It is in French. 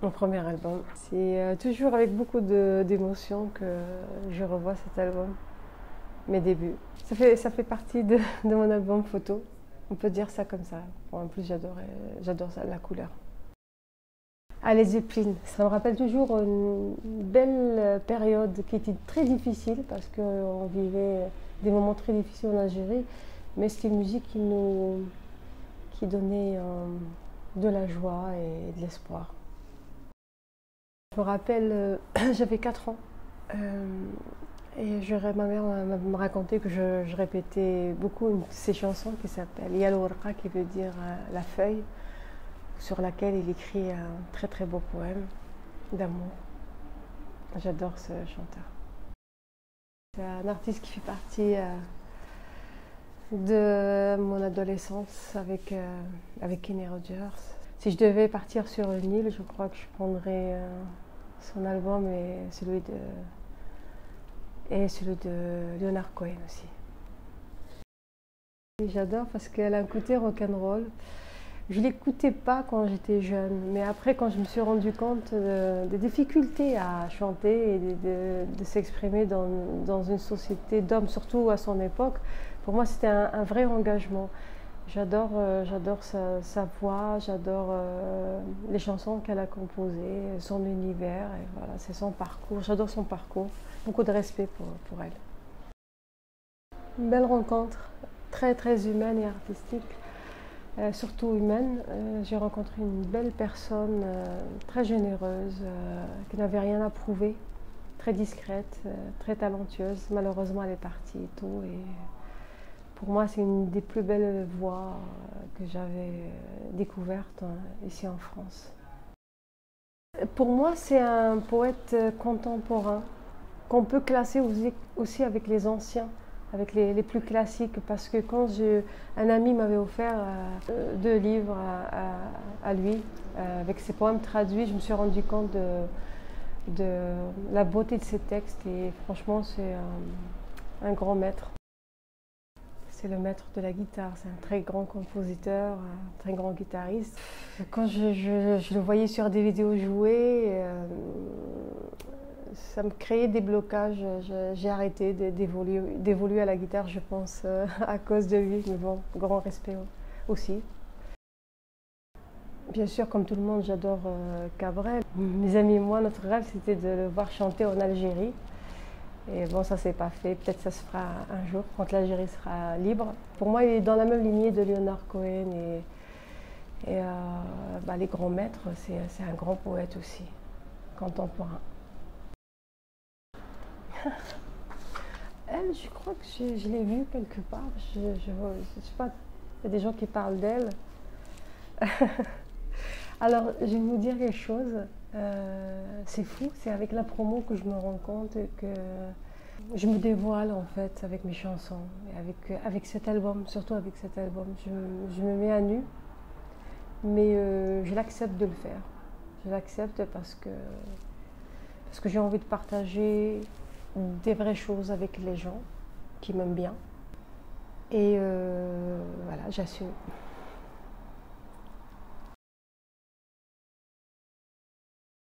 Mon premier album. C'est toujours avec beaucoup d'émotion que je revois cet album, mes débuts. Ça fait partie de mon album photo, on peut dire ça comme ça. Bon, en plus, j'adore ça, la couleur. Ah, les Zeppelin, ça me rappelle toujours une belle période qui était très difficile parce qu'on vivait des moments très difficiles en Algérie, mais c'était une musique qui donnait de la joie et de l'espoir. Je me rappelle, j'avais 4 ans et ma mère me racontait que je répétais beaucoup une de ses chansons qui s'appelle Yal Warqa, qui veut dire la feuille, sur laquelle il écrit un très très beau poème d'amour. J'adore ce chanteur. C'est un artiste qui fait partie de mon adolescence avec Kenny Rogers. Si je devais partir sur une île, je crois que je prendrais son album et celui de Leonard Cohen aussi. J'adore parce qu'elle a un côté rock'n'roll. Je ne l'écoutais pas quand j'étais jeune, mais après quand je me suis rendu compte des difficultés à chanter et de s'exprimer dans une société d'hommes, surtout à son époque, pour moi c'était un vrai engagement. J'adore sa voix, j'adore les chansons qu'elle a composées, son univers, et voilà, c'est son parcours. J'adore son parcours, beaucoup de respect pour elle. Une belle rencontre, très très humaine et artistique, surtout humaine. J'ai rencontré une belle personne, très généreuse, qui n'avait rien à prouver, très discrète, très talentueuse. Malheureusement, elle est partie tôt et pour moi, c'est une des plus belles voix que j'avais découvertes ici en France. Pour moi, c'est un poète contemporain qu'on peut classer aussi avec les anciens, avec les plus classiques, parce que quand un ami m'avait offert 2 livres à lui, avec ses poèmes traduits, je me suis rendu compte de la beauté de ses textes et franchement, c'est un grand maître. C'est le maître de la guitare, c'est un très grand compositeur, un très grand guitariste. Quand je le voyais sur des vidéos jouer, ça me créait des blocages. J'ai arrêté d'évoluer à la guitare, je pense, à cause de lui, mais bon, grand respect aussi. Bien sûr, comme tout le monde, j'adore Cabrel. Mes amis et moi, notre rêve, c'était de le voir chanter en Algérie. Et bon, ça s'est pas fait. Peut-être ça se fera un jour, quand l'Algérie sera libre. Pour moi, il est dans la même lignée de Leonard Cohen et les grands maîtres. C'est un grand poète aussi, contemporain. Elle, je crois que je l'ai vue quelque part. Je sais pas, il y a des gens qui parlent d'elle. Alors, je vais vous dire quelque chose. C'est fou, c'est avec la promo que je me rends compte que je me dévoile en fait avec mes chansons et avec cet album, surtout avec cet album. Je me mets à nu, mais je l'accepte de le faire. Je l'accepte parce que j'ai envie de partager des vraies choses avec les gens qui m'aiment bien. Et voilà, j'assume.